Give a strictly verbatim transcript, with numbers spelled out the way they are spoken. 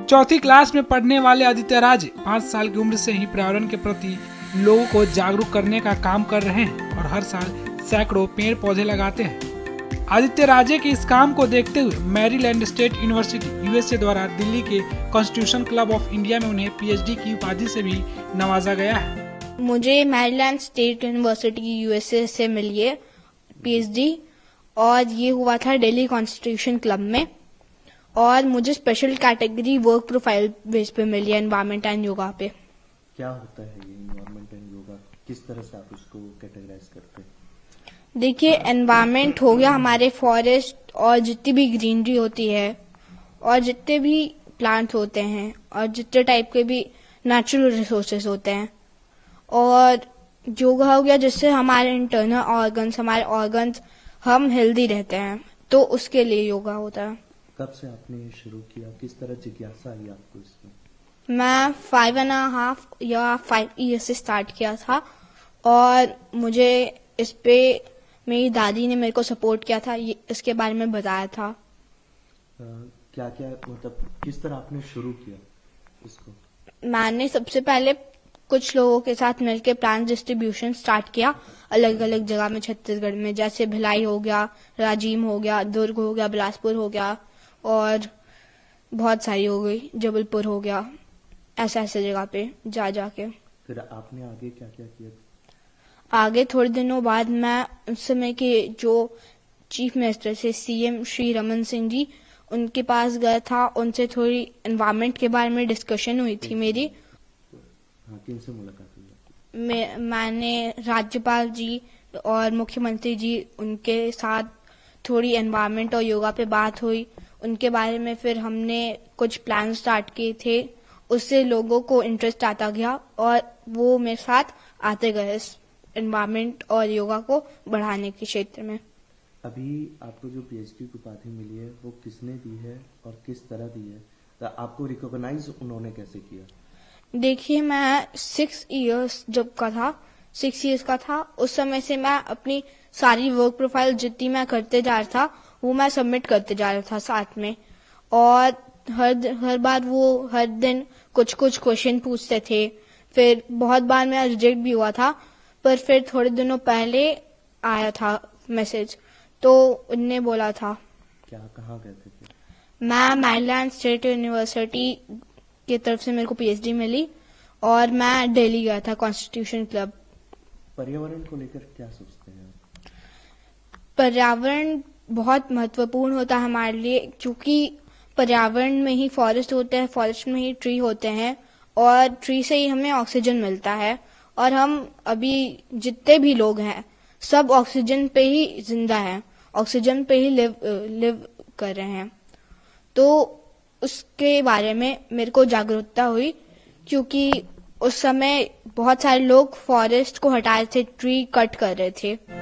चौथी क्लास में पढ़ने वाले आदित्य राजे पाँच साल की उम्र से ही पर्यावरण के प्रति लोगों को जागरूक करने का काम कर रहे हैं और हर साल सैकड़ों पेड़ पौधे लगाते हैं। आदित्य राजे के इस काम को देखते हुए मैरीलैंड स्टेट यूनिवर्सिटी यूएसए द्वारा दिल्ली के कॉन्स्टिट्यूशन क्लब ऑफ इंडिया में उन्हें पीएचडी की उपाधि से भी नवाजा गया है। मुझे मैरीलैंड स्टेट यूनिवर्सिटी यूएसए से मिली है पीएचडी और ये हुआ था दिल्ली कॉन्स्टिट्यूशन क्लब में, और मुझे special category work profile base पे मिली है एनवायरमेंट एंड योगा पे। क्या होता है ये एनवायरमेंट एंड योगा, किस तरह से आप उसको कैटेगराइज करते हैं? देखिए, एनवायरमेंट हो गया हमारे फॉरेस्ट और जितनी भी ग्रीनरी होती है और जितने भी प्लांट्स होते हैं और जितने टाइप के भी नेचुरल रिसोर्सेज होते हैं, और योगा हो गया जिससे हमारे इंटरनल ऑर्गन्स हमारे ऑर्गन्स हम हेल्दी रहते हैं, तो उसके लिए योगा होता है। कब से आपने ये शुरू किया, किस तरह जिज्ञासा आई आपको इसमें? मैं फाइव एंड हाफ या फाइव ईयर से स्टार्ट किया था और मुझे इस पे मेरी दादी ने मेरे को सपोर्ट किया था, ये इसके बारे में बताया था। आ, क्या क्या मतलब किस तरह आपने शुरू किया इसको? मैंने सबसे पहले कुछ लोगों के साथ मिलकर प्लांट डिस्ट्रीब्यूशन स्टार्ट किया अलग अलग जगह में छत्तीसगढ़ में, जैसे भिलाई हो गया, राजीम हो गया, दुर्ग हो गया, बिलासपुर हो गया और बहुत सारी हो गई, जबलपुर हो गया, ऐसे ऐसे जगह पे जा जाके। फिर आपने आगे क्या क्या किया? आगे थोड़े दिनों बाद मैं उस समय के जो चीफ मिनिस्टर थे सीएम श्री रमन सिंह जी, उनके पास गया था, उनसे थोड़ी एनवायरमेंट के बारे में डिस्कशन हुई थी मेरी। हाँ, किनसे मुलाकात हुई? मैं, मैंने राज्यपाल जी और मुख्यमंत्री जी, उनके साथ थोड़ी एनवायरमेंट और योगा पे बात हुई। उनके बारे में फिर हमने कुछ प्लान स्टार्ट किए थे, उससे लोगों को इंटरेस्ट आता गया और वो मेरे साथ आते गए इस एनवायरमेंट और योगा को बढ़ाने के क्षेत्र में। अभी आपको जो पीएचडी की उपाधि मिली है वो किसने दी है और किस तरह दी है? तो आपको रिकॉग्नाइज उन्होंने कैसे किया? देखिए, मैं सिक्स इयर्स जब का था सिक्स इयर्स का था उस समय से मैं अपनी सारी वर्क प्रोफाइल जितनी मैं करते जा रहा था वो मैं सबमिट करते जा रहा था साथ में, और हर हर बार वो हर दिन कुछ कुछ क्वेश्चन पूछते थे। फिर बहुत बार मेरा रिजेक्ट भी हुआ था, पर फिर थोड़े दिनों पहले आया था मैसेज, तो उनने बोला था। क्या कहाँ गए थे फिर? मैं मैरीलैंड स्टेट यूनिवर्सिटी की तरफ से मेरे को पीएचडी मिली और मैं दिल्ली गया था कॉन्स्टिट्यूशन क्लब। पर्यावरण को लेकर क्या सोचते हैं? पर्यावरण बहुत महत्वपूर्ण होता है हमारे लिए, क्योंकि पर्यावरण में ही फॉरेस्ट होते हैं, फॉरेस्ट में ही ट्री होते हैं और ट्री से ही हमें ऑक्सीजन मिलता है, और हम अभी जितने भी लोग हैं सब ऑक्सीजन पे ही जिंदा हैं, ऑक्सीजन पे ही लिव लिव कर रहे हैं। तो उसके बारे में मेरे को जागरूकता हुई, क्योंकि उस समय बहुत सारे लोग फॉरेस्ट को हटा रहे थे, ट्री कट कर रहे थे।